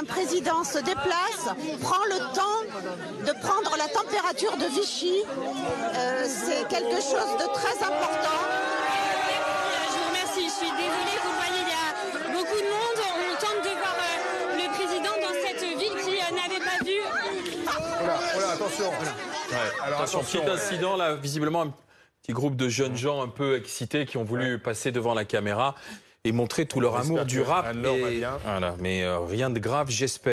qu'un président se déplace, prend le temps de prendre la température de Vichy. C'est quelque chose de très important. Je vous remercie, je suis désolée, vous voyez, il y a beaucoup de monde. On tente de voir le président dans cette ville qui n'avait pas vu. Voilà, attention. Ouais. Alors, attention, petit incident là, visiblement un petit groupe de jeunes gens un peu excités qui ont voulu passer devant la caméra et montrer tout leur amour du rap. Anne-Laure va bien. Voilà, mais rien de grave, j'espère.